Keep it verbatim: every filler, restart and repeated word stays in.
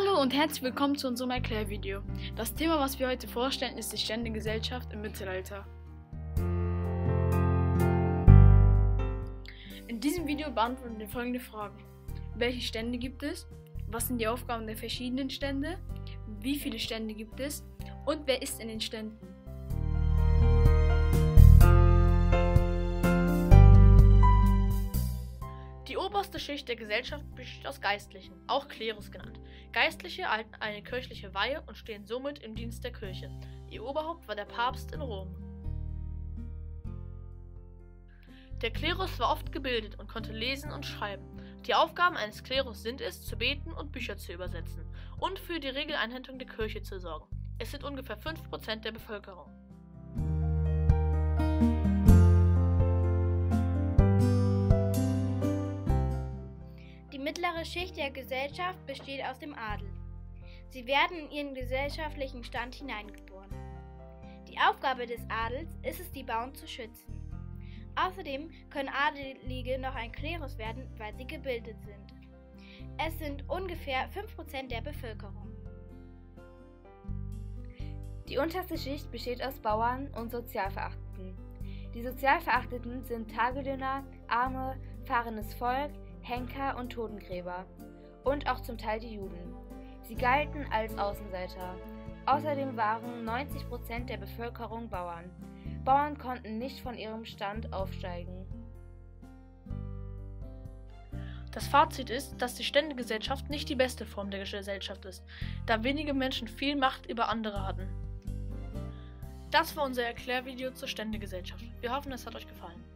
Hallo und herzlich willkommen zu unserem Erklärvideo. Das Thema, was wir heute vorstellen, ist die Ständegesellschaft im Mittelalter. In diesem Video beantworten wir folgende Fragen. Welche Stände gibt es? Was sind die Aufgaben der verschiedenen Stände? Wie viele Stände gibt es? Und wer ist in den Ständen? Die oberste Schicht der Gesellschaft besteht aus Geistlichen, auch Klerus genannt. Geistliche erhalten eine kirchliche Weihe und stehen somit im Dienst der Kirche. Ihr Oberhaupt war der Papst in Rom. Der Klerus war oft gebildet und konnte lesen und schreiben. Die Aufgaben eines Klerus sind es, zu beten und Bücher zu übersetzen und für die Regeleinhaltung der Kirche zu sorgen. Es sind ungefähr fünf Prozent der Bevölkerung. Die mittlere Schicht der Gesellschaft besteht aus dem Adel. Sie werden in ihren gesellschaftlichen Stand hineingeboren. Die Aufgabe des Adels ist es, die Bauern zu schützen. Außerdem können Adelige noch ein Klerus werden, weil sie gebildet sind. Es sind ungefähr fünf Prozent der Bevölkerung. Die unterste Schicht besteht aus Bauern und Sozialverachteten. Die Sozialverachteten sind Tagelöhner, Arme, fahrendes Volk, Henker und Totengräber und auch zum Teil die Juden. Sie galten als Außenseiter. Außerdem waren neunzig Prozent der Bevölkerung Bauern. Bauern konnten nicht von ihrem Stand aufsteigen. Das Fazit ist, dass die Ständegesellschaft nicht die beste Form der Gesellschaft ist, da wenige Menschen viel Macht über andere hatten. Das war unser Erklärvideo zur Ständegesellschaft. Wir hoffen, es hat euch gefallen.